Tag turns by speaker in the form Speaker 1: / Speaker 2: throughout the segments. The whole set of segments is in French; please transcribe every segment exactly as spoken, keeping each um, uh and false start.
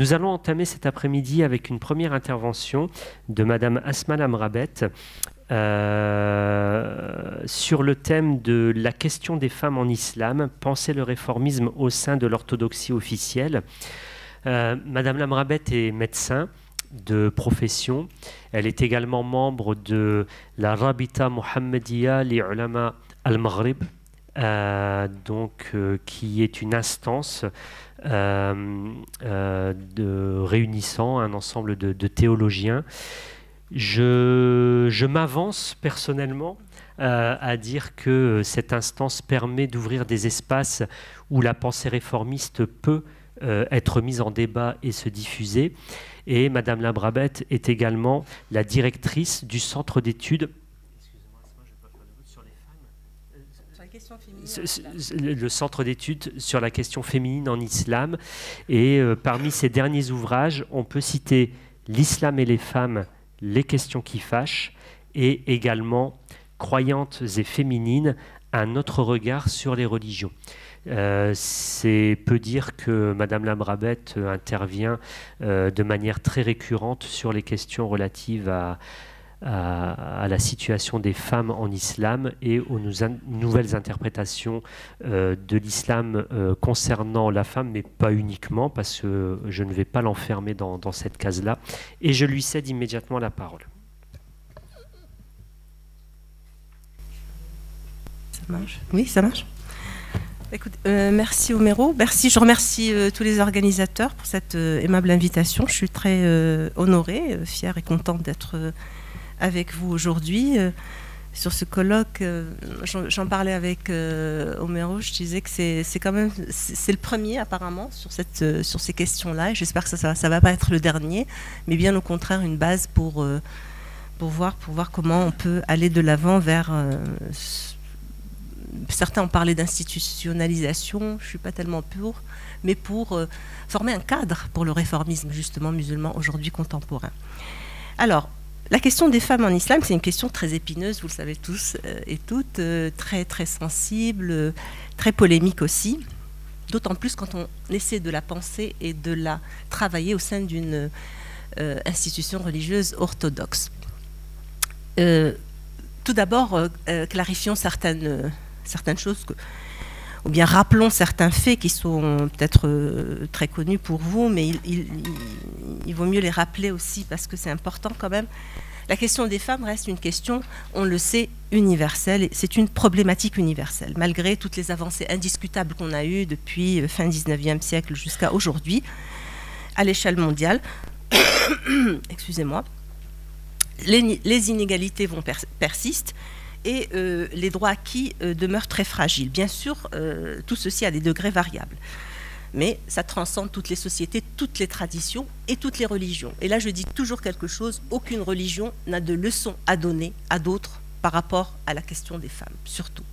Speaker 1: Nous allons entamer cet après-midi avec une première intervention de Madame Asma Lamrabet euh, sur le thème de la question des femmes en islam, penser le réformisme au sein de l'orthodoxie officielle. Euh, Madame Lamrabet est médecin de profession. Elle est également membre de la Rabita Mohammediya li Ulama al-Maghrib, euh, donc euh, qui est une instance euh, euh, de, réunissant un ensemble de, de théologiens. Je, je m'avance personnellement euh, à dire que cette instance permet d'ouvrir des espaces où la pensée réformiste peut euh, être mise en débat et se diffuser. Et Madame Lamrabet est également la directrice du centre d'études le centre d'études sur la question féminine en islam. Et euh, parmi ses derniers ouvrages, on peut citer L'islam et les femmes, les questions qui fâchent, et également Croyantes et féminines, un autre regard sur les religions. Euh, c'est peu dire que Madame Lamrabet euh, intervient euh, de manière très récurrente sur les questions relatives à, à, à la situation des femmes en islam et aux nou nouvelles interprétations euh, de l'islam euh, concernant la femme, mais pas uniquement, parce que je ne vais pas l'enfermer dans, dans cette case-là. Et je lui cède immédiatement la parole.
Speaker 2: Ça marche. Oui, ça marche. Écoute, euh, merci Homero, merci, je remercie euh, tous les organisateurs pour cette euh, aimable invitation. Je suis très euh, honorée, euh, fière et contente d'être euh, avec vous aujourd'hui. Euh, sur ce colloque, euh, j'en parlais avec euh, Homero, je disais que c'est quand même, c'est le premier apparemment sur, cette, euh, sur ces questions-là, et j'espère que ça ne va pas être le dernier, mais bien au contraire une base pour, euh, pour, voir, pour voir comment on peut aller de l'avant vers... Euh, certains ont parlé d'institutionnalisation, je ne suis pas tellement pour, mais pour euh, former un cadre pour le réformisme justement musulman aujourd'hui contemporain. Alors, la question des femmes en islam, c'est une question très épineuse, vous le savez tous euh, et toutes, euh, très très sensible, euh, très polémique aussi, d'autant plus quand on essaie de la penser et de la travailler au sein d'une euh, institution religieuse orthodoxe. Euh, tout d'abord, euh, euh, clarifions certaines... Euh, certaines choses, que, ou bien rappelons certains faits qui sont peut-être euh, très connus pour vous, mais il, il, il vaut mieux les rappeler aussi parce que c'est important quand même. La question des femmes reste une question, on le sait, universelle, c'est une problématique universelle, malgré toutes les avancées indiscutables qu'on a eues depuis fin dix-neuvième siècle jusqu'à aujourd'hui, à l'échelle mondiale. Excusez-moi. Les, les inégalités vont pers persistent, et euh, les droits acquis euh, demeurent très fragiles. Bien sûr, euh, tout ceci a des degrés variables, mais ça transcende toutes les sociétés, toutes les traditions et toutes les religions. Et là, je dis toujours quelque chose, aucune religion n'a de leçon à donner à d'autres par rapport à la question des femmes, surtout.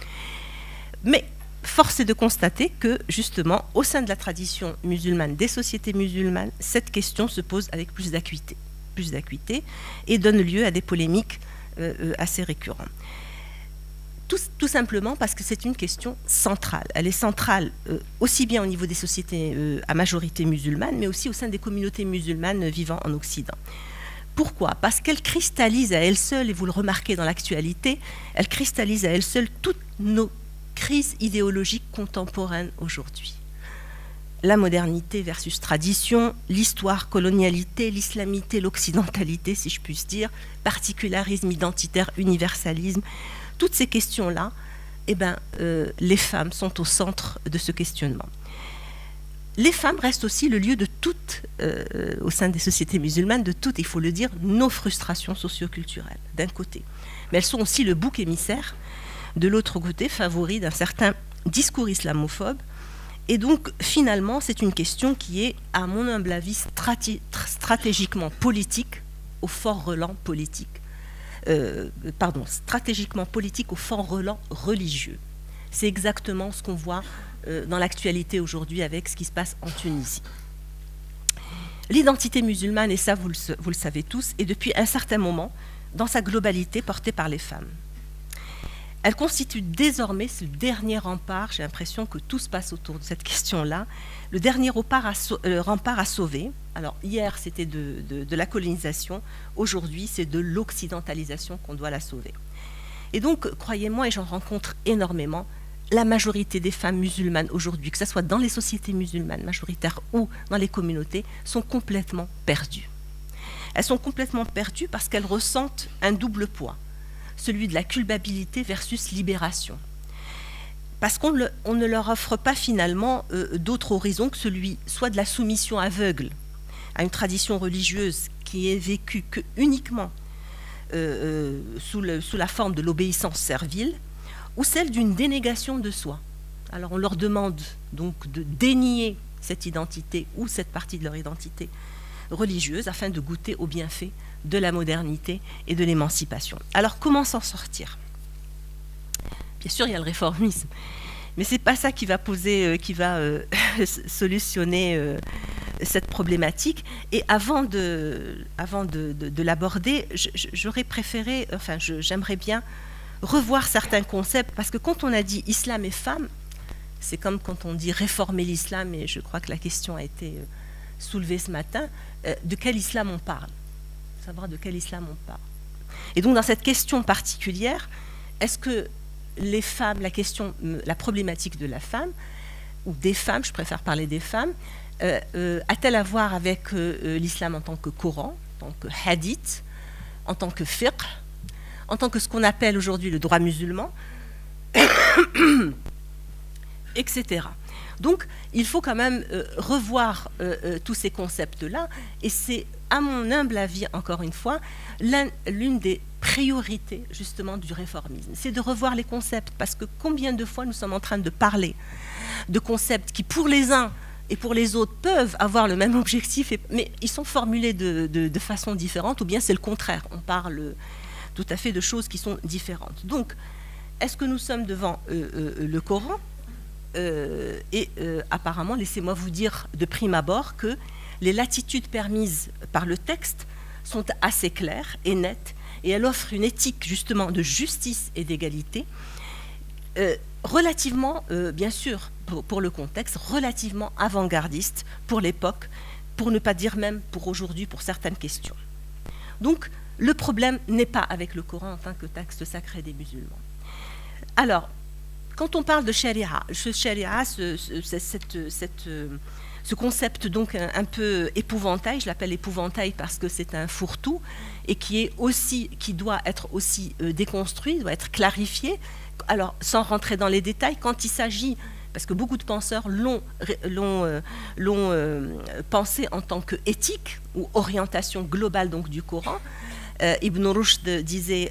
Speaker 2: Mais force est de constater que, justement, au sein de la tradition musulmane, des sociétés musulmanes, cette question se pose avec plus d'acuité, plus d'acuité et donne lieu à des polémiques Euh, assez récurrent. Tout, tout simplement parce que c'est une question centrale. Elle est centrale euh, aussi bien au niveau des sociétés euh, à majorité musulmane, mais aussi au sein des communautés musulmanes vivant en Occident. Pourquoi? Parce qu'elle cristallise à elle seule, et vous le remarquez dans l'actualité, elle cristallise à elle seule toutes nos crises idéologiques contemporaines aujourd'hui. La modernité versus tradition, l'histoire, colonialité, l'islamité, l'occidentalité, si je puis dire, particularisme identitaire, universalisme, toutes ces questions-là, eh ben, euh, les femmes sont au centre de ce questionnement. Les femmes restent aussi le lieu de toutes, euh, au sein des sociétés musulmanes, de toutes, il faut le dire, nos frustrations socioculturelles, d'un côté. Mais elles sont aussi le bouc émissaire, de l'autre côté, favori d'un certain discours islamophobe. Et donc, finalement, c'est une question qui est, à mon humble avis, straté stratégiquement politique au fort relent politique. Euh, pardon, stratégiquement politique au fort relent religieux. C'est exactement ce qu'on voit euh, dans l'actualité aujourd'hui avec ce qui se passe en Tunisie. L'identité musulmane, et ça vous le, vous le savez tous, est depuis un certain moment, dans sa globalité, portée par les femmes. Elle constitue désormais ce dernier rempart, j'ai l'impression que tout se passe autour de cette question-là, le dernier rempart à, sau euh, rempart à sauver. Alors hier c'était de, de, de la colonisation, aujourd'hui c'est de l'occidentalisation qu'on doit la sauver. Et donc, croyez-moi, et j'en rencontre énormément, la majorité des femmes musulmanes aujourd'hui, que ce soit dans les sociétés musulmanes majoritaires ou dans les communautés, sont complètement perdues. Elles sont complètement perdues parce qu'elles ressentent un double poids, celui de la culpabilité versus libération. Parce qu'on ne leur offre pas finalement euh, d'autre horizon que celui soit de la soumission aveugle à une tradition religieuse qui est vécue que uniquement euh, euh, sous, le, sous la forme de l'obéissance servile, ou celle d'une dénégation de soi. Alors on leur demande donc de dénier cette identité ou cette partie de leur identité religieuse afin de goûter aux bienfaits de la modernité et de l'émancipation. Alors comment s'en sortir? Bien sûr, il y a le réformisme, mais ce n'est pas ça qui va poser, euh, qui va euh, solutionner euh, cette problématique. Et avant de, avant de, de, de l'aborder, j'aurais préféré, enfin, j'aimerais bien revoir certains concepts, parce que quand on a dit islam et femme, c'est comme quand on dit réformer l'islam, et je crois que la question a été euh, soulevée ce matin, euh, de quel islam on parle, savoir de quel islam on parle. Et donc dans cette question particulière, est-ce que les femmes, la question, la problématique de la femme, ou des femmes, je préfère parler des femmes, euh, euh, a-t-elle à voir avec euh, l'islam en tant que Coran, en tant que hadith, en tant que fiqh, en tant que ce qu'on appelle aujourd'hui le droit musulman, et cetera. Donc, il faut quand même euh, revoir euh, euh, tous ces concepts-là, et c'est, à mon humble avis, encore une fois, l'une des priorités, justement, du réformisme. C'est de revoir les concepts, parce que combien de fois nous sommes en train de parler de concepts qui, pour les uns et pour les autres, peuvent avoir le même objectif, et, mais ils sont formulés de, de, de façon différente, ou bien c'est le contraire. On parle tout à fait de choses qui sont différentes. Donc, est-ce que nous sommes devant euh, euh, le Coran ? euh, Et euh, apparemment, laissez-moi vous dire de prime abord que les latitudes permises par le texte sont assez claires et nettes, et elles offrent une éthique justement de justice et d'égalité, euh, relativement, euh, bien sûr, pour, pour le contexte, relativement avant-gardiste pour l'époque, pour ne pas dire même pour aujourd'hui, pour certaines questions. Donc, le problème n'est pas avec le Coran en tant que texte sacré des musulmans. Alors, quand on parle de sharia, ce sharia, ce, ce, cette, cette, ce concept donc un, un peu épouvantail, je l'appelle épouvantail parce que c'est un fourre-tout et qui est aussi, qui doit être aussi euh, déconstruit, doit être clarifié. Alors, sans rentrer dans les détails, quand il s'agit, parce que beaucoup de penseurs l'ont l'ont euh, l'ont euh, pensé en tant qu'éthique ou orientation globale donc du Coran. Euh, Ibn Rushd disait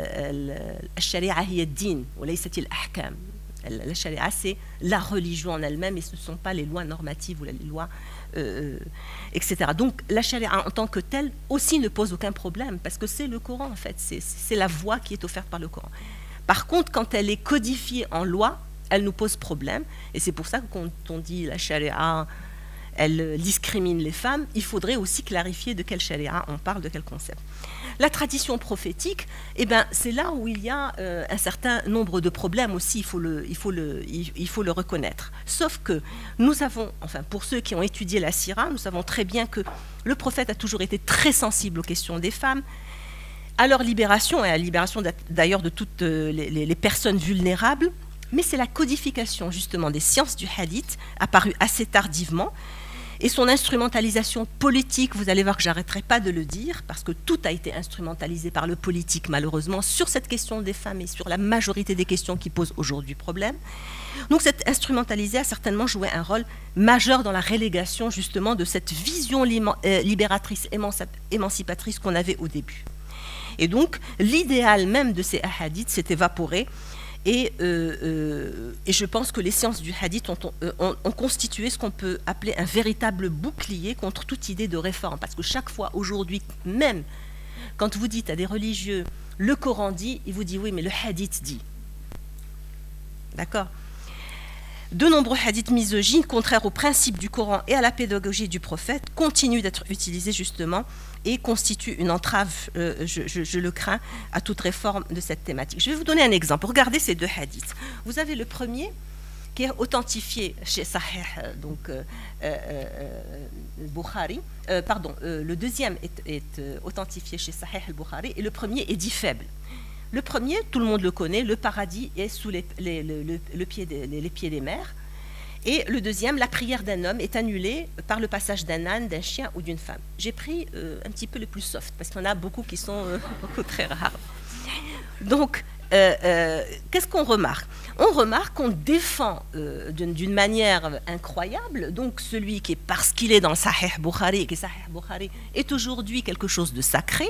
Speaker 2: al-sharia hiya ad-din wa laysat al-ahkam. La sharia, c'est la religion en elle-même et ce ne sont pas les lois normatives ou les lois, euh, et cetera. Donc la sharia en tant que telle aussi ne pose aucun problème parce que c'est le Coran en fait, c'est la voie qui est offerte par le Coran. Par contre, quand elle est codifiée en loi, elle nous pose problème et c'est pour ça que quand on dit la sharia, elle discrimine les femmes, il faudrait aussi clarifier de quelle sharia on parle, de quel concept. La tradition prophétique, eh ben, c'est là où il y a euh, un certain nombre de problèmes aussi, il faut, le, il, faut le, il, il faut le reconnaître. Sauf que nous avons, enfin pour ceux qui ont étudié la Sira, nous savons très bien que le prophète a toujours été très sensible aux questions des femmes, à leur libération et à la libération d'ailleurs de toutes les, les, les personnes vulnérables, mais c'est la codification justement des sciences du hadith, apparue assez tardivement, et son instrumentalisation politique, vous allez voir que j'arrêterai pas de le dire, parce que tout a été instrumentalisé par le politique, malheureusement, sur cette question des femmes et sur la majorité des questions qui posent aujourd'hui problème. Donc cette instrumentalisée a certainement joué un rôle majeur dans la relégation, justement, de cette vision libératrice, émancipatrice qu'on avait au début. Et donc, l'idéal même de ces hadiths s'est évaporé, Et, euh, euh, et je pense que les sciences du hadith ont, ont, ont constitué ce qu'on peut appeler un véritable bouclier contre toute idée de réforme. Parce que chaque fois, aujourd'hui, même quand vous dites à des religieux, le Coran dit, il vous dit oui, mais le hadith dit. D'accord ? De nombreux hadiths misogynes, contraires aux principes du Coran et à la pédagogie du prophète, continuent d'être utilisés justement et constituent une entrave, euh, je, je, je le crains, à toute réforme de cette thématique. Je vais vous donner un exemple. Regardez ces deux hadiths. Vous avez le premier qui est authentifié chez Sahih, donc euh, euh, Bukhari. Euh, pardon, euh, le deuxième est, est euh, authentifié chez Sahih al-Bukhari et le premier est dit faible. Le premier, tout le monde le connaît, le paradis est sous les, les, le, le, le pied des, les, les pieds des mers. Et le deuxième, la prière d'un homme est annulée par le passage d'un âne, d'un chien ou d'une femme. J'ai pris euh, un petit peu le plus soft, parce qu'il y en a beaucoup qui sont euh, beaucoup très rares. Donc, euh, euh, qu'est-ce qu'on remarque? On remarque qu'on défend euh, d'une manière incroyable, donc celui qui est, parce qu'il est dans le Sahih Bukhari, et que Sahih Bukhari est aujourd'hui quelque chose de sacré,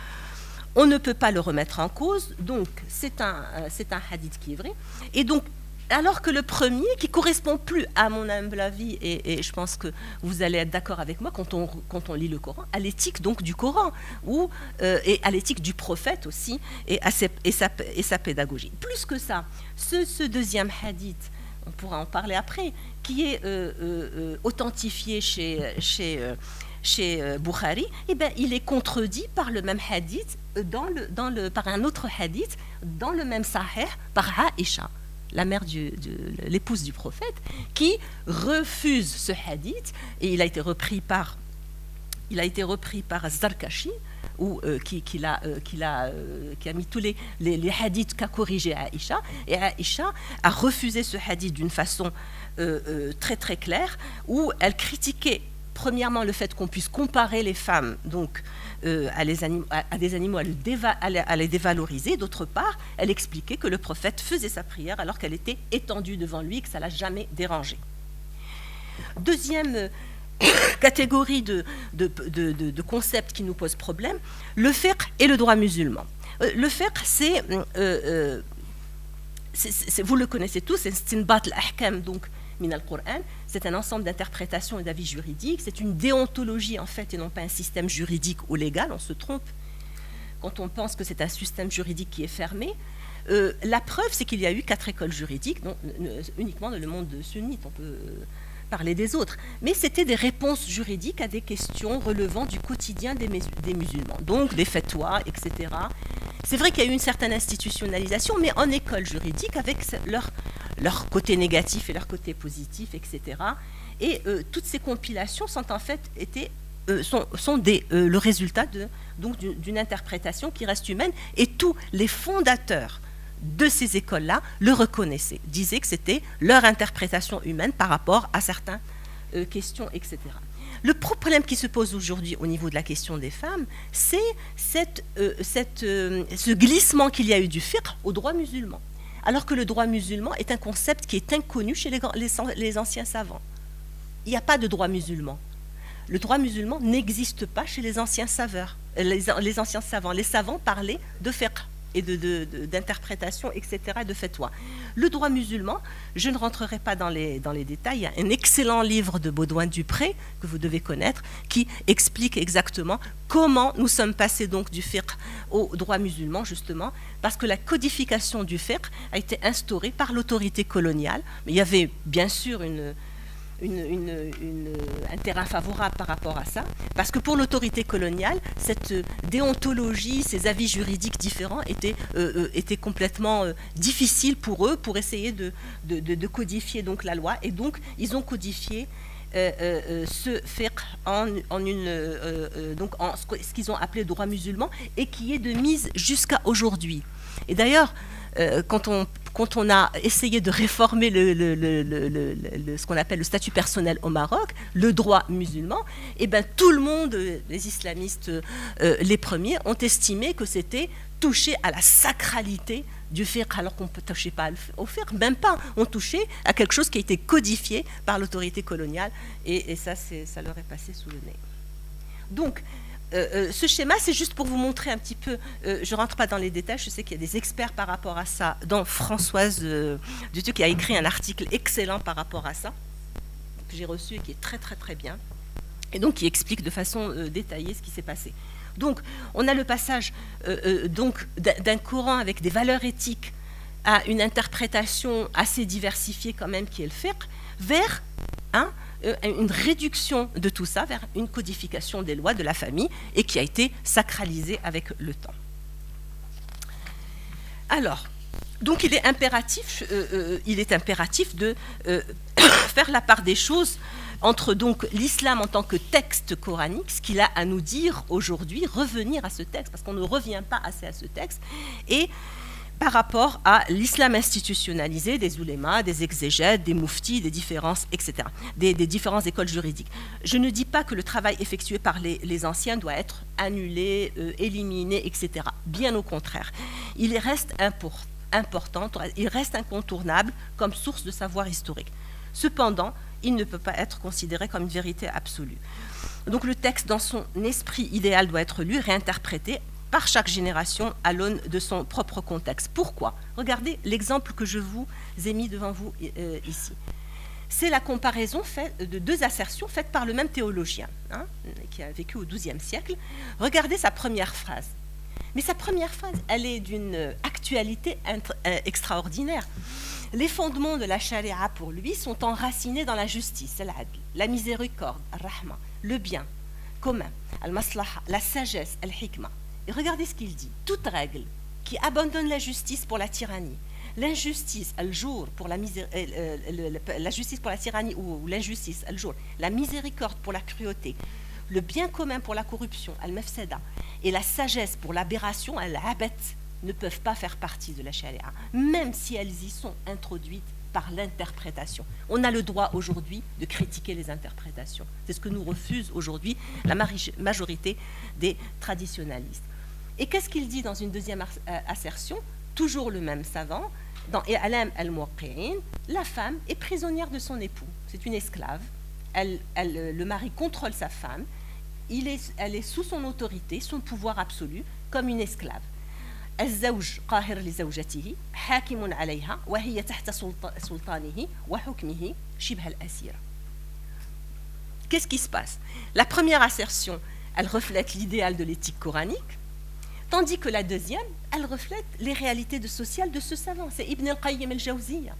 Speaker 2: on ne peut pas le remettre en cause, donc c'est un, euh, c'est un hadith qui est vrai. Et donc, alors que le premier, qui correspond plus à mon humble avis, et, et je pense que vous allez être d'accord avec moi quand on, quand on lit le Coran, à l'éthique donc du Coran, ou, euh, et à l'éthique du prophète aussi, et, à ses, et, sa, et sa pédagogie. Plus que ça, ce, ce deuxième hadith, on pourra en parler après, qui est euh, euh, authentifié chez... chez euh, chez euh, Bukhari, eh ben, il est contredit par le même hadith, dans le, dans le, par un autre hadith, dans le même Sahih, par Aïcha, la mère du, de l'épouse du prophète, qui refuse ce hadith, et il a été repris par, il a été repris par Zarkashi, ou euh, qui, qui, a, euh, qui, a, euh, qui a mis tous les, les, les hadiths qu'a corrigé Aïcha, et Aïcha a refusé ce hadith d'une façon euh, euh, très très claire, où elle critiquait premièrement le fait qu'on puisse comparer les femmes donc, euh, à, les animaux, à, à des animaux, à, le déva, à, les, à les dévaloriser. D'autre part, elle expliquait que le prophète faisait sa prière alors qu'elle était étendue devant lui et que ça ne l'a jamais dérangé. Deuxième euh, catégorie de, de, de, de, de concepts qui nous posent problème, le fiqh et le droit musulman. Euh, le fiqh, c'est, euh, euh, c'est, c'est, vous le connaissez tous, c'est istinbat al-ahkam, donc min al-Qur'an, c'est un ensemble d'interprétations et d'avis juridiques, c'est une déontologie en fait et non pas un système juridique ou légal, on se trompe quand on pense que c'est un système juridique qui est fermé. Euh, la preuve, c'est qu'il y a eu quatre écoles juridiques, non, uniquement dans le monde sunnite, on peut euh, parler des autres, mais c'était des réponses juridiques à des questions relevant du quotidien des, des musulmans, donc des fatwas, et cetera. C'est vrai qu'il y a eu une certaine institutionnalisation, mais en école juridique, avec leur, leur côté négatif et leur côté positif, et cetera. Et euh, toutes ces compilations sont en fait étaient, euh, sont, sont des, euh, le résultat de, donc d'une interprétation qui reste humaine, et tous les fondateurs de ces écoles-là le reconnaissaient, disaient que c'était leur interprétation humaine par rapport à certaines euh, questions, et cetera. Le problème qui se pose aujourd'hui au niveau de la question des femmes, c'est cette, euh, cette, euh, ce glissement qu'il y a eu du fiqh au droit musulman. Alors que le droit musulman est un concept qui est inconnu chez les, les, les anciens savants. Il n'y a pas de droit musulman. Le droit musulman n'existe pas chez les anciens saveurs, les, les anciens savants. Les savants parlaient de fiqh et de, de, de, d'interprétation, et cetera, de fatwa. Le droit musulman, je ne rentrerai pas dans les, dans les détails, il y a un excellent livre de Baudouin-Dupré, que vous devez connaître, qui explique exactement comment nous sommes passés donc du fiqh au droit musulman, justement, parce que la codification du fiqh a été instaurée par l'autorité coloniale, mais il y avait bien sûr une... Une, une, une, un terrain favorable par rapport à ça, parce que pour l'autorité coloniale, cette déontologie, ces avis juridiques différents étaient, euh, étaient complètement euh, difficiles pour eux, pour essayer de, de, de, de codifier donc la loi, et donc ils ont codifié euh, euh, ce fiqh en, en, une, euh, euh, donc en ce qu'ils ont appelé droit musulman, et qui est de mise jusqu'à aujourd'hui. Et d'ailleurs, euh, quand on Quand on a essayé de réformer le, le, le, le, le, ce qu'on appelle le statut personnel au Maroc, le droit musulman, eh ben, tout le monde, les islamistes euh, les premiers, ont estimé que c'était toucher à la sacralité du fiqh, alors qu'on ne touchait pas au fiqh, même pas, on touchait à quelque chose qui a été codifié par l'autorité coloniale, et, et ça, ça leur est passé sous le nez. Donc, Euh, euh, ce schéma, c'est juste pour vous montrer un petit peu, euh, je ne rentre pas dans les détails, je sais qu'il y a des experts par rapport à ça, dont Françoise euh, Duteux, qui a écrit un article excellent par rapport à ça, que j'ai reçu et qui est très très très bien, et donc qui explique de façon euh, détaillée ce qui s'est passé. Donc, on a le passage euh, euh, donc d'un Coran avec des valeurs éthiques à une interprétation assez diversifiée quand même qui est le fiqh, vers hein, une réduction de tout ça, vers une codification des lois de la famille et qui a été sacralisée avec le temps. Alors, donc il est impératif, euh, euh, il est impératif de euh, faire la part des choses entre donc l'islam en tant que texte coranique, ce qu'il a à nous dire aujourd'hui, revenir à ce texte, parce qu'on ne revient pas assez à ce texte, et par rapport à l'islam institutionnalisé des oulémas, des exégètes, des mouftis, des différences, et cetera, des, des différentes écoles juridiques. Je ne dis pas que le travail effectué par les, les anciens doit être annulé, euh, éliminé, et cetera. Bien au contraire. Il reste important, important, il reste incontournable comme source de savoir historique. Cependant, il ne peut pas être considéré comme une vérité absolue. Donc le texte, dans son esprit idéal, doit être lu, réinterprété par chaque génération à l'aune de son propre contexte. Pourquoi? Regardez l'exemple que je vous ai mis devant vous euh, ici. C'est la comparaison faite de deux assertions faites par le même théologien, hein, qui a vécu au douzième siècle. Regardez sa première phrase. Mais sa première phrase, elle est d'une actualité extraordinaire. Les fondements de la charia pour lui sont enracinés dans la justice, la miséricorde, rahma, le bien commun, al-maslaha, la sagesse, al-hikma. Et regardez ce qu'il dit. Toute règle qui abandonne la justice pour la tyrannie, l'injustice, al-jour pour la misé- euh, euh, le, la justice pour la tyrannie ou, ou l'injustice, al-jour, la miséricorde pour la cruauté, le bien commun pour la corruption, al-mafsada, et la sagesse pour l'aberration, al-abet, ne peuvent pas faire partie de la charia, même si elles y sont introduites par l'interprétation. On a le droit aujourd'hui de critiquer les interprétations. C'est ce que nous refuse aujourd'hui la majorité des traditionalistes. Et qu'est-ce qu'il dit dans une deuxième assertion? Toujours le même savant, dans I'lam al-Muwaqqi'in, la femme est prisonnière de son époux. C'est une esclave. Elle, elle, le mari contrôle sa femme. Il est, elle est sous son autorité, son pouvoir absolu, comme une esclave. الزوج قاهر لزوجته حاكم عليها وهي تحت سلطانه وحكمه شبه الأسيرة. Qu'est-ce qui se passe? La première assertion, elle reflète l'idéal de l'éthique coranique, tandis que la deuxième, elle reflète les réalités de sociales de ce savant. C'est Ibn al-Qayyim al-Jawziyya.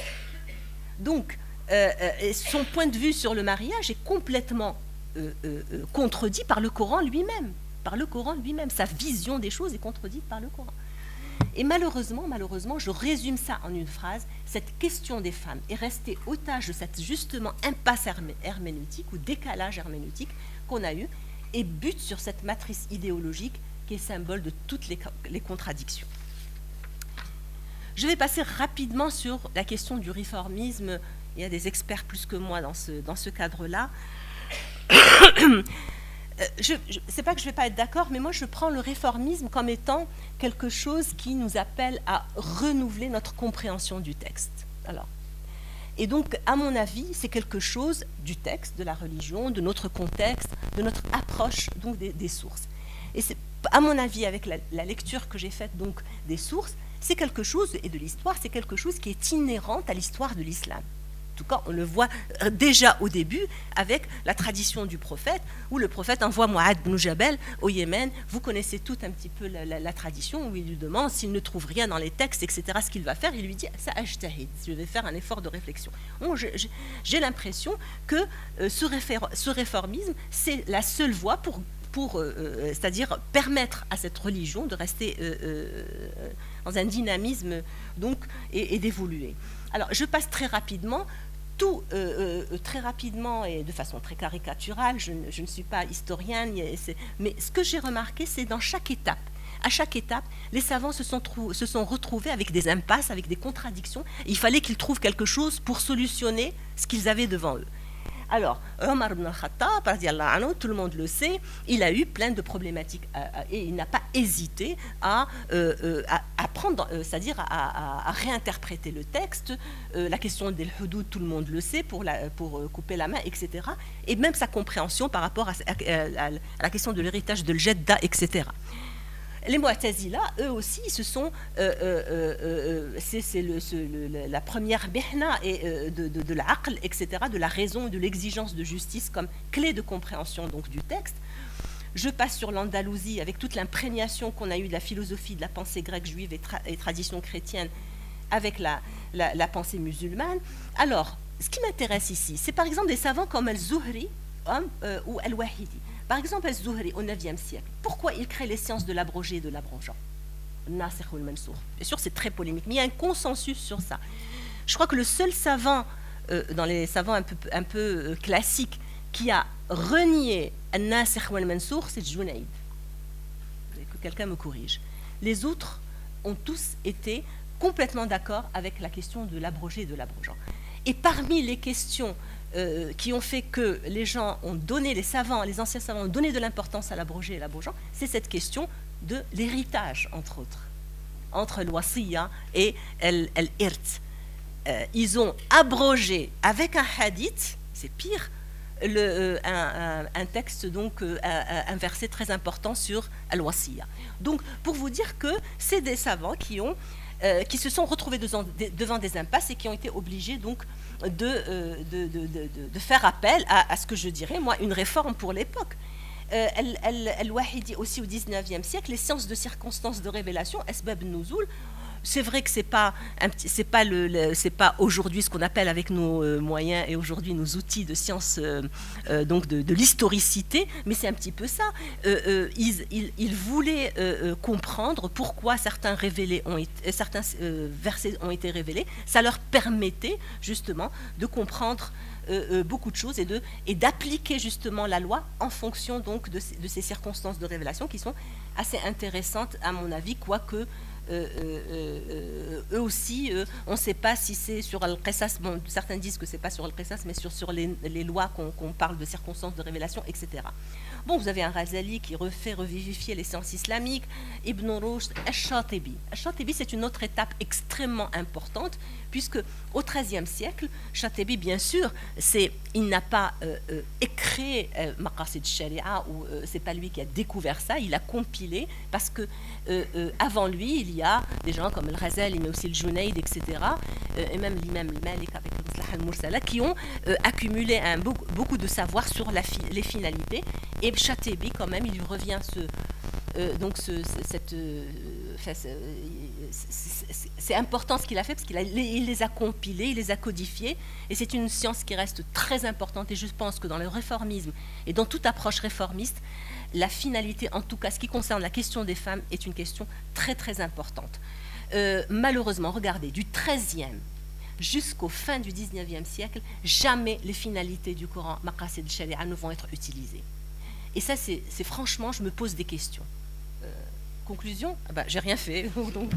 Speaker 2: Donc, euh, euh, son point de vue sur le mariage est complètement euh, euh, contredit par le Coran lui-même. Par le Coran lui-même, sa vision des choses est contredite par le Coran. Et malheureusement, malheureusement, je résume ça en une phrase, cette question des femmes est restée otage de cette justement impasse herméneutique ou décalage herméneutique qu'on a eu et bute sur cette matrice idéologique qui est symbole de toutes les, les contradictions. Je vais passer rapidement sur la question du réformisme. Il y a des experts plus que moi dans ce, dans ce cadre-là. Je ne sais pas que je ne vais pas être d'accord, mais moi je prends le réformisme comme étant quelque chose qui nous appelle à renouveler notre compréhension du texte. Alors, et donc, à mon avis, c'est quelque chose du texte, de la religion, de notre contexte, de notre approche donc des, des sources. Et c'est, à mon avis, avec la, la lecture que j'ai faite donc des sources, c'est quelque chose, et de l'histoire, c'est quelque chose qui est inhérent à l'histoire de l'islam. En tout cas, on le voit déjà au début avec la tradition du prophète, où le prophète envoie Mu'adh ibn Jabal au Yémen. Vous connaissez tout un petit peu la, la, la tradition, où il lui demande s'il ne trouve rien dans les textes, et cetera, ce qu'il va faire. Il lui dit « ça ajtahid », je vais faire un effort de réflexion. Bon, j'ai l'impression que euh, ce, réfor ce réformisme, c'est la seule voie pour, pour euh, c'est-à-dire permettre à cette religion de rester euh, euh, dans un dynamisme donc, et, et d'évoluer. Alors, je passe très rapidement. Tout euh, euh, très rapidement et de façon très caricaturale, je ne, je ne suis pas historienne, mais ce que j'ai remarqué, c'est dans chaque étape, à chaque étape, les savants se sont, se sont retrouvés avec des impasses, avec des contradictions. Il fallait qu'ils trouvent quelque chose pour solutionner ce qu'ils avaient devant eux. Alors, Omar ibn al-Khattab, tout le monde le sait, il a eu plein de problématiques euh, et il n'a pas hésité à, euh, euh, à, à prendre, euh, c'est-à-dire à, à, à réinterpréter le texte, euh, la question des hudud, tout le monde le sait, pour, la, pour euh, couper la main, et cetera. Et même sa compréhension par rapport à, à, à, à la question de l'héritage de l'jedda, et cetera. Les Mu'tazila, eux aussi, ce sont, euh, euh, euh, c'est le, le, la première bihna et, euh, de, de, de l'aql, et cetera, de la raison et de l'exigence de justice comme clé de compréhension donc, du texte. Je passe sur l'Andalousie avec toute l'imprégnation qu'on a eue de la philosophie, de la pensée grecque, juive et, tra et tradition chrétienne avec la, la, la pensée musulmane. Alors, ce qui m'intéresse ici, c'est par exemple des savants comme Al-Zuhri hein, euh, ou Al-Wahidi. Par exemple, Al-Zuhri au neuvième siècle, pourquoi il crée les sciences de l'abrogé et de l'abrogeant? Bien sûr, c'est très polémique, mais il y a un consensus sur ça. Je crois que le seul savant, euh, dans les savants un peu, un peu euh, classiques, qui a renié Al-Nasikh wal-Mansour, c'est Junayd. Que quelqu'un me corrige. Les autres ont tous été complètement d'accord avec la question de l'abrogé et de l'abrogeant. Et parmi les questions euh, qui ont fait que les gens ont donné, les savants, les anciens savants ont donné de l'importance à l'abrogé et l'abrogeant, c'est cette question de l'héritage, entre autres, entre l'wasiya et l'irt. Euh, ils ont abrogé avec un hadith, c'est pire, le, euh, un, un, un texte, donc euh, un, un verset très important sur al-wasiya. Donc, pour vous dire que c'est des savants qui ont Euh, qui se sont retrouvés devant, devant des impasses et qui ont été obligés donc de, euh, de, de, de, de faire appel à, à ce que je dirais, moi, une réforme pour l'époque. Euh, Al-Wahidi aussi au dix-neuvième siècle, les sciences de circonstances de révélation, Asbab Nuzul, c'est vrai que c'est pas c'est pas le, le c'est pas aujourd'hui ce qu'on appelle avec nos euh, moyens et aujourd'hui nos outils de science euh, euh, donc de, de l'historicité, mais c'est un petit peu ça. Euh, euh, ils, ils, ils voulaient euh, comprendre pourquoi certains révélés ont été, certains euh, versets ont été révélés. Ça leur permettait justement de comprendre euh, euh, beaucoup de choses et de et d'appliquer justement la loi en fonction donc de, de ces circonstances de révélation qui sont assez intéressantes à mon avis, quoique Euh, euh, euh, eux aussi, euh, on ne sait pas si c'est sur Al-Qisas, bon, certains disent que ce n'est pas sur Al-Qisas, mais sur, sur les, les lois qu'on qu'on parle de circonstances de révélation, et cetera. Bon, vous avez un Ghazali qui refait revivifier les sciences islamiques, Ibn Rushd, Al-Shatibi. Al-Shatibi, c'est une autre étape extrêmement importante, puisque au treizième siècle, Shatibi, bien sûr, c'est, il n'a pas euh, euh, écrit euh, Maqasid Sharia, ou euh, c'est pas lui qui a découvert ça, il a compilé, parce que euh, euh, avant lui, il y a des gens comme Al-Ghazali, mais aussi le Junayd, et cetera, euh, et même l'imam Malik avec le Muslah al-Mursala, qui ont euh, accumulé un, beaucoup, beaucoup de savoir sur la fi les finalités. Et Shatibi, quand même, il lui revient ce, euh, donc ce, cette, euh, c'est important ce qu'il a fait, parce qu'il il les a compilés, il les a codifiés, et c'est une science qui reste très importante. Et je pense que dans le réformisme et dans toute approche réformiste, la finalité, en tout cas ce qui concerne la question des femmes, est une question très très importante. Euh, malheureusement, regardez, du treizième jusqu'au fin du dix-neuvième siècle, jamais les finalités du Coran, Maqasid al-Sharia, ne vont être utilisées. Et ça, c'est franchement, je me pose des questions. Euh, conclusion, ah bah, j'ai rien fait, donc,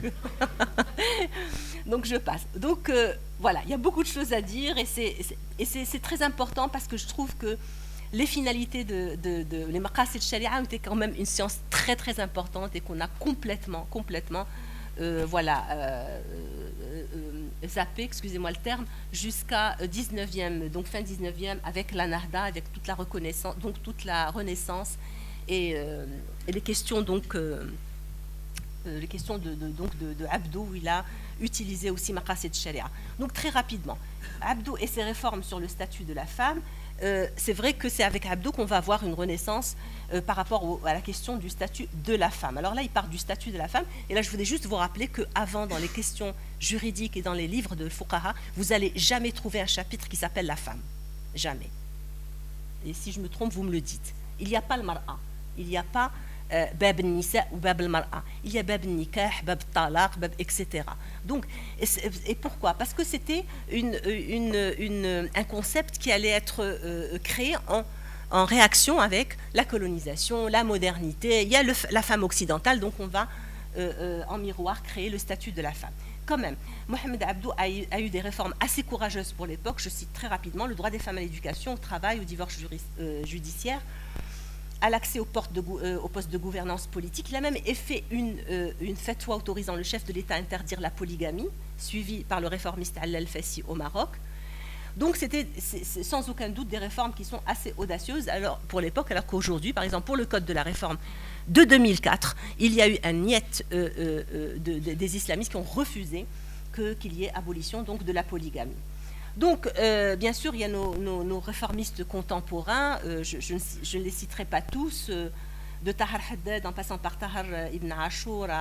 Speaker 2: donc je passe. Donc euh, voilà, il y a beaucoup de choses à dire, et c'est très important parce que je trouve que les finalités de, de, de les maqasid sharia étaient quand même une science très très importante et qu'on a complètement, complètement, euh, voilà, euh, euh, zappé, excusez-moi le terme, jusqu'à dix-neuvième, donc fin dix-neuvième, avec la Nahda, avec toute la reconnaissance, donc toute la Renaissance et, euh, et les questions donc, euh, les questions de, de, donc de, de Abdou, où il a utilisé aussi maqasid sharia. Donc très rapidement, Abdou et ses réformes sur le statut de la femme. Euh, c'est vrai que c'est avec Abdou qu'on va avoir une renaissance euh, par rapport au, à la question du statut de la femme. Alors là, il part du statut de la femme. Et là, je voulais juste vous rappeler qu'avant, dans les questions juridiques et dans les livres de Fuqaha, vous n'allez jamais trouver un chapitre qui s'appelle la femme. Jamais. Et si je me trompe, vous me le dites. Il n'y a pas le mar'a. Il n'y a pas euh, bab al-nisa ou bab al-mar'a. Il y a bab al-nikah, bab al-talaq, bab, et cetera. Donc, et, et pourquoi? Parce que c'était une, une, une, un concept qui allait être euh, créé en, en réaction avec la colonisation, la modernité. Il y a le, la femme occidentale, donc on va euh, euh, en miroir créer le statut de la femme. Quand même, Mohamed Abdou a eu, a eu des réformes assez courageuses pour l'époque. Je cite très rapidement le droit des femmes à l'éducation, au travail, au divorce juris, euh, judiciaire, à l'accès au, euh, au poste de gouvernance politique. Il a même fait une, euh, une fatwa autorisant le chef de l'État à interdire la polygamie, suivie par le réformiste Al-Fassi au Maroc. Donc c'était sans aucun doute des réformes qui sont assez audacieuses alors, pour l'époque, alors qu'aujourd'hui, par exemple, pour le code de la réforme de deux mille quatre, il y a eu un niet euh, euh, de, de, des islamistes qui ont refusé qu'il qu'il y ait abolition donc, de la polygamie. Donc, euh, bien sûr, il y a nos, nos, nos réformistes contemporains, euh, je, je, ne, je ne les citerai pas tous, euh, de Tahar Haddad en passant par Tahar Ibn Ashur à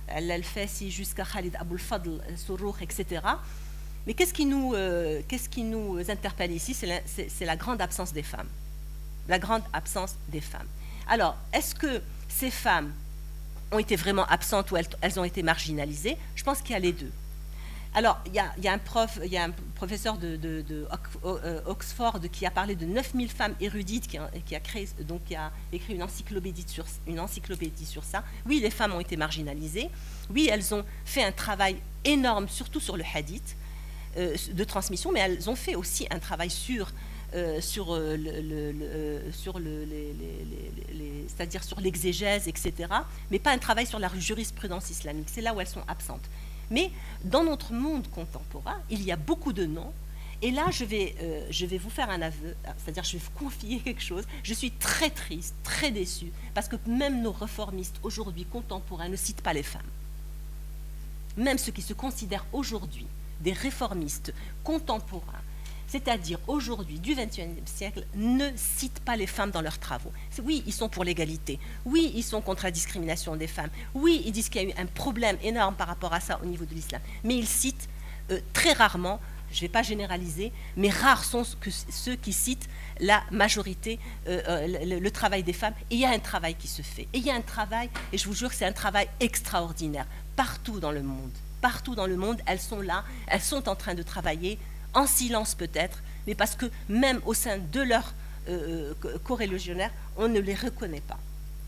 Speaker 2: Al-Alfasi jusqu'à Khalid Abou Fadl, Souroukh, et cetera. Mais qu'est-ce qui nous, euh, qu'est-ce qui nous interpelle ici? C'est la, la grande absence des femmes. La grande absence des femmes. Alors, est-ce que ces femmes ont été vraiment absentes ou elles, elles ont été marginalisées? Je pense qu'il y a les deux. Alors, il y a, il y a un prof, il y a un professeur de, de, de Oxford qui a parlé de neuf mille femmes érudites, qui a, qui a créé, donc qui a écrit une encyclopédie sur, une encyclopédie sur ça. Oui, les femmes ont été marginalisées. Oui, elles ont fait un travail énorme, surtout sur le hadith euh, de transmission, mais elles ont fait aussi un travail sur Euh, sur euh, le, le, le, euh, sur le, les, les, les, les, c'est-à-dire sur l'exégèse, et cetera, mais pas un travail sur la jurisprudence islamique. C'est là où elles sont absentes. Mais dans notre monde contemporain, il y a beaucoup de noms. Et là, je vais, euh, je vais vous faire un aveu, c'est-à-dire je vais vous confier quelque chose. Je suis très triste, très déçue, parce que même nos réformistes aujourd'hui contemporains ne citent pas les femmes. Même ceux qui se considèrent aujourd'hui des réformistes contemporains, c'est-à-dire aujourd'hui, du vingt et unième siècle, ne citent pas les femmes dans leurs travaux. Oui, ils sont pour l'égalité. Oui, ils sont contre la discrimination des femmes. Oui, ils disent qu'il y a eu un problème énorme par rapport à ça au niveau de l'islam. Mais ils citent euh, très rarement, je ne vais pas généraliser, mais rares sont que ceux qui citent la majorité, euh, euh, le, le travail des femmes. Et il y a un travail qui se fait. Et il y a un travail, et je vous jure que c'est un travail extraordinaire, partout dans le monde. Partout dans le monde, elles sont là, elles sont en train de travailler, en silence peut-être, mais parce que même au sein de leurs euh, corréligionnaires, on ne les reconnaît pas.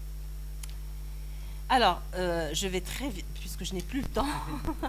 Speaker 2: Alors, euh, je vais très vite, puisque je n'ai plus le temps,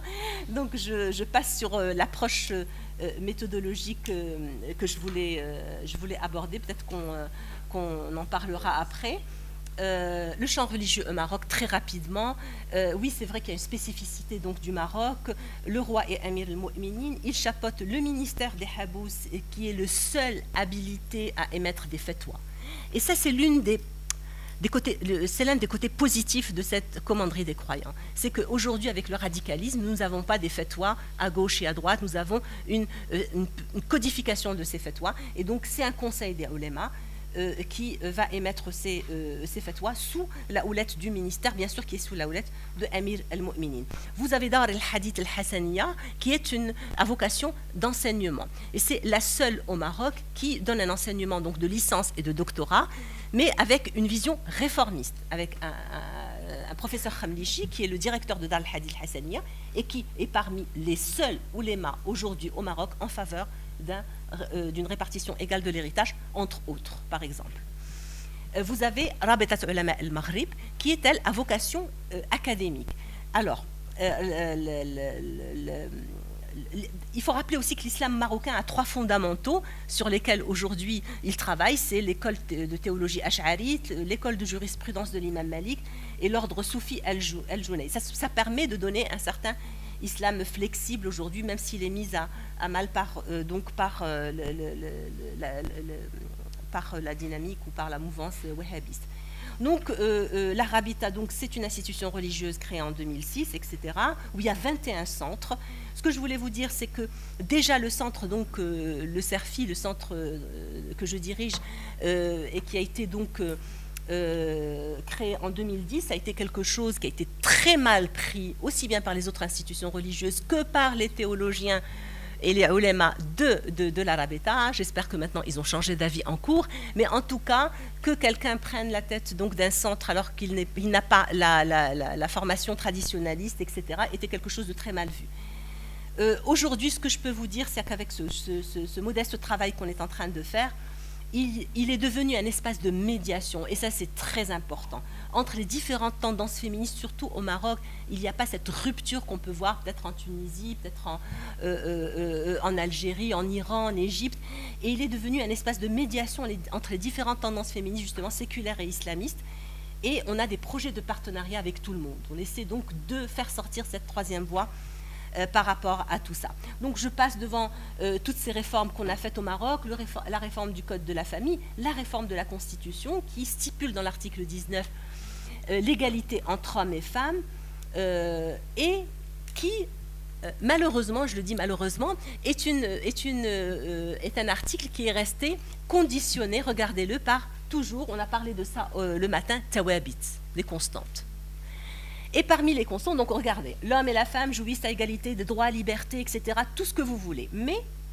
Speaker 2: donc je, je passe sur euh, l'approche euh, méthodologique euh, que je voulais, euh, je voulais aborder, peut-être qu'on euh, qu'on en parlera après. Euh, le champ religieux au Maroc, très rapidement. Euh, oui, c'est vrai qu'il y a une spécificité donc, du Maroc. Le roi est Amir al-Mu'minin. Il chapeaute le ministère des Habous, qui est le seul habilité à émettre des fatwas. Et ça, c'est l'une des, des côtés, c'est l'un des côtés positifs de cette commanderie des croyants. C'est qu'aujourd'hui, avec le radicalisme, nous n'avons pas des fatwas à gauche et à droite. Nous avons une, une, une codification de ces fatwas. Et donc, c'est un conseil des ulémas Euh, qui euh, va émettre ces, euh, ces fatwas sous la houlette du ministère, bien sûr, qui est sous la houlette de Amir al-Mu'minin. Vous avez Dar al-Hadith al-Hassaniya, qui est une à vocation d'enseignement. Et c'est la seule au Maroc qui donne un enseignement donc, de licence et de doctorat, mais avec une vision réformiste, avec un, un, un professeur Khamlichi, qui est le directeur de Dar al-Hadith al-Hassaniya, et qui est parmi les seuls oulémas aujourd'hui au Maroc en faveur d'un d'une répartition égale de l'héritage, entre autres, par exemple. Vous avez Rabitat Ulama al-Maghrib, qui est, elle, à vocation euh, académique. Alors, euh, le, le, le, le, il faut rappeler aussi que l'islam marocain a trois fondamentaux sur lesquels, aujourd'hui, il travaille. C'est l'école de théologie ash'arite, l'école de jurisprudence de l'imam Malik et l'ordre soufi al-Junayd. Ça, ça permet de donner un certain islam flexible aujourd'hui, même s'il est mis à, à mal par, euh, donc par, euh, le, le, le, la, le, par la dynamique ou par la mouvance wahhabiste. Donc, euh, euh, l'Arabita, donc, c'est une institution religieuse créée en deux mille six, et cetera, où il y a vingt et un centres. Ce que je voulais vous dire, c'est que déjà le centre, donc, euh, le CERFI, le centre euh, que je dirige, euh, et qui a été donc euh, Euh, créé en deux mille dix, ça a été quelque chose qui a été très mal pris, aussi bien par les autres institutions religieuses que par les théologiens et les ulémas de, de, de l'Arabita. J'espère que maintenant ils ont changé d'avis en cours, mais en tout cas, que quelqu'un prenne la tête donc d'un centre alors qu'il n'a pas la, la, la, la formation traditionnaliste, et cetera, était quelque chose de très mal vu. Euh, Aujourd'hui, ce que je peux vous dire, c'est qu'avec ce, ce, ce, ce modeste travail qu'on est en train de faire, Il, il est devenu un espace de médiation, et ça c'est très important, entre les différentes tendances féministes, surtout au Maroc. Il n'y a pas cette rupture qu'on peut voir peut-être en Tunisie, peut-être en, euh, euh, en Algérie, en Iran, en Égypte, et il est devenu un espace de médiation entre les différentes tendances féministes, justement séculaires et islamistes, et on a des projets de partenariat avec tout le monde. On essaie donc de faire sortir cette troisième voie Euh, par rapport à tout ça. Donc je passe devant euh, toutes ces réformes qu'on a faites au Maroc, le réforme, la réforme du Code de la famille, la réforme de la Constitution qui stipule dans l'article dix-neuf euh, l'égalité entre hommes et femmes euh, et qui, euh, malheureusement, je le dis malheureusement, est, une, est, une, euh, est un article qui est resté conditionné, regardez-le, par toujours, on a parlé de ça euh, le matin, tawabit, les constantes. Et parmi les constants, donc regardez, l'homme et la femme jouissent à égalité de droits, libertés, et cetera, tout ce que vous voulez. Mais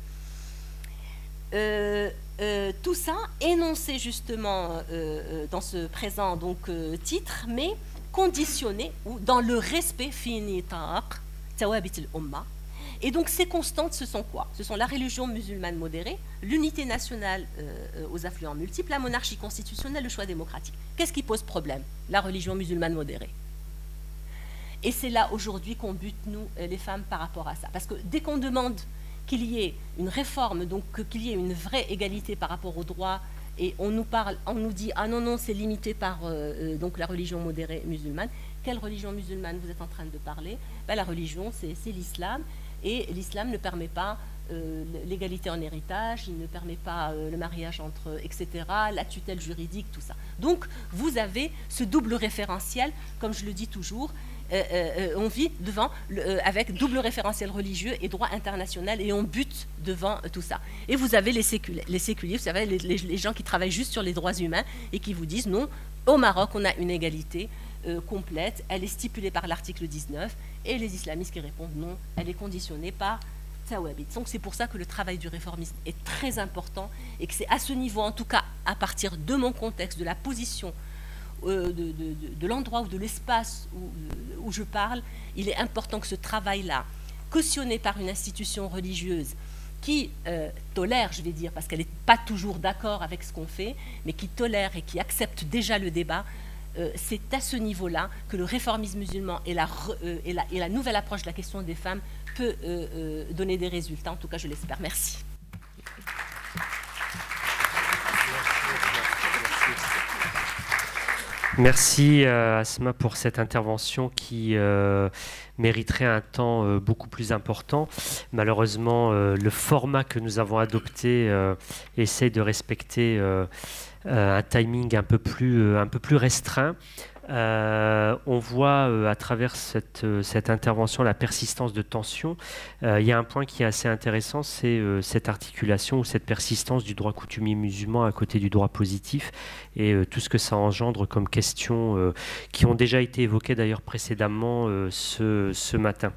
Speaker 2: euh, euh, tout ça énoncé justement euh, dans ce présent donc, euh, titre, mais conditionné ou dans le respect fini taq, tawabit al-umma. Et donc ces constantes, ce sont quoi? Ce sont la religion musulmane modérée, l'unité nationale euh, aux affluents multiples, la monarchie constitutionnelle, le choix démocratique. Qu'est-ce qui pose problème? La religion musulmane modérée. Et c'est là aujourd'hui qu'on bute, nous, les femmes, par rapport à ça. Parce que dès qu'on demande qu'il y ait une réforme, donc qu'il y ait une vraie égalité par rapport aux droits, et on nous parle, on nous dit, ah non, non, c'est limité par euh, donc la religion modérée musulmane. Quelle religion musulmane vous êtes en train de parler? Ben, la religion, c'est l'islam. Et l'islam ne permet pas euh, l'égalité en héritage, il ne permet pas euh, le mariage entre, et cetera, la tutelle juridique, tout ça. Donc, vous avez ce double référentiel, comme je le dis toujours, euh, euh, on vit devant, le, euh, avec double référentiel religieux et droit international, et on bute devant euh, tout ça. Et vous avez les séculiers, les séculiers vous savez, les, les, les gens qui travaillent juste sur les droits humains et qui vous disent, non, au Maroc, on a une égalité euh, complète, elle est stipulée par l'article dix-neuf, et les islamistes qui répondent non, elle est conditionnée par Tawabit. Donc c'est pour ça que le travail du réformisme est très important et que c'est à ce niveau, en tout cas à partir de mon contexte, de la position, euh, de, de, de, de l'endroit ou de l'espace où, où je parle, il est important que ce travail-là, cautionné par une institution religieuse qui euh, tolère, je vais dire, parce qu'elle n'est pas toujours d'accord avec ce qu'on fait, mais qui tolère et qui accepte déjà le débat, Euh, c'est à ce niveau-là que le réformisme musulman et la, euh, et, la, et la nouvelle approche de la question des femmes peut euh, euh, donner des résultats. En tout cas, je l'espère. Merci.
Speaker 1: Merci euh, Asma pour cette intervention qui euh, mériterait un temps euh, beaucoup plus important. Malheureusement, euh, le format que nous avons adopté euh, essaie de respecter euh, euh, un timing un peu plus, euh, un peu plus restreint. Euh, on voit euh, à travers cette, euh, cette intervention la persistance de tensions. Euh, il y a un point qui est assez intéressant, c'est euh, cette articulation ou cette persistance du droit coutumier musulman à côté du droit positif et euh, tout ce que ça engendre comme questions euh, qui ont déjà été évoquées d'ailleurs précédemment euh, ce, ce matin.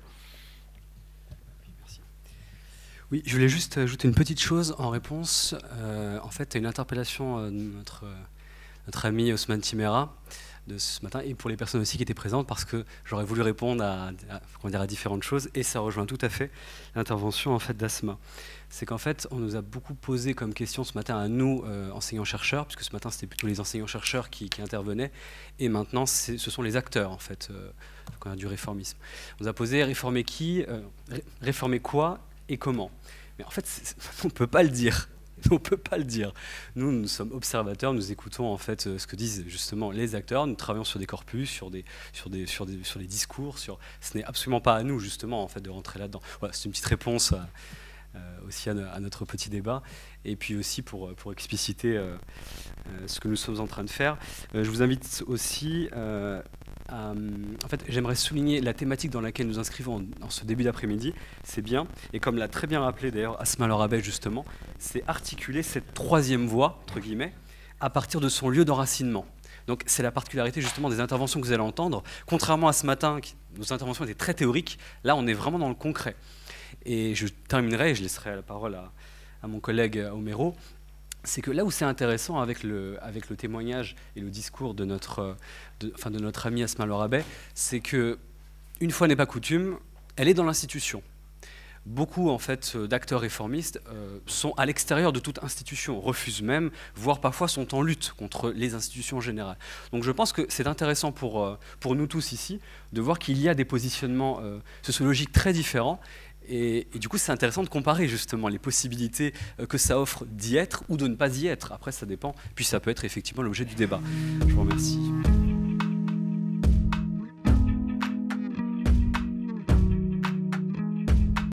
Speaker 3: Oui, je voulais juste ajouter une petite chose en réponse. Euh, en fait, à une interpellation de notre, notre ami Ousmane Timéra de ce matin, et pour les personnes aussi qui étaient présentes, parce que j'aurais voulu répondre à, à, comment dire, à différentes choses, et ça rejoint tout à fait l'intervention en fait, d'Asma. C'est qu'en fait, on nous a beaucoup posé comme question ce matin à nous, euh, enseignants-chercheurs, puisque ce matin, c'était plutôt les enseignants-chercheurs qui, qui intervenaient, et maintenant, ce sont les acteurs, en fait, euh, du réformisme. On nous a posé, réformer qui, euh, ré réformer quoi et comment? Mais en fait, on ne peut pas le dire. On ne peut pas le dire. Nous, nous sommes observateurs, nous écoutons en fait ce que disent justement les acteurs, nous travaillons sur des corpus, sur des, sur des, sur des, sur des discours, sur... ce n'est absolument pas à nous justement en fait de rentrer là-dedans. Voilà, c'est une petite réponse à, euh, aussi à, à notre petit débat, et puis aussi pour, pour expliciter euh, euh, ce que nous sommes en train de faire. Euh, je vous invite aussi... Euh, Euh, en fait, j'aimerais souligner la thématique dans laquelle nous inscrivons en, en ce début d'après-midi, c'est bien, et comme l'a très bien rappelé d'ailleurs Asma Lorabet justement, c'est articuler cette troisième voie, entre guillemets, à partir de son lieu d'enracinement. Donc c'est la particularité justement des interventions que vous allez entendre. Contrairement à ce matin, qui, nos interventions étaient très théoriques, là on est vraiment dans le concret. Et je terminerai, et je laisserai la parole à, à mon collègue Homero, c'est que là où c'est intéressant avec le, avec le témoignage et le discours de notre, de, enfin de notre amie Asma Lorabet, c'est que, une fois n'est pas coutume, elle est dans l'institution. Beaucoup en fait, d'acteurs réformistes euh, sont à l'extérieur de toute institution, refusent même, voire parfois sont en lutte contre les institutions en général. Donc je pense que c'est intéressant pour, euh, pour nous tous ici de voir qu'il y a des positionnements euh, sociologiques très différents. Et, et du coup, c'est intéressant de comparer justement les possibilités que ça offre d'y être ou de ne pas y être. Après, ça dépend. Puis ça peut être effectivement l'objet du débat. Je vous remercie.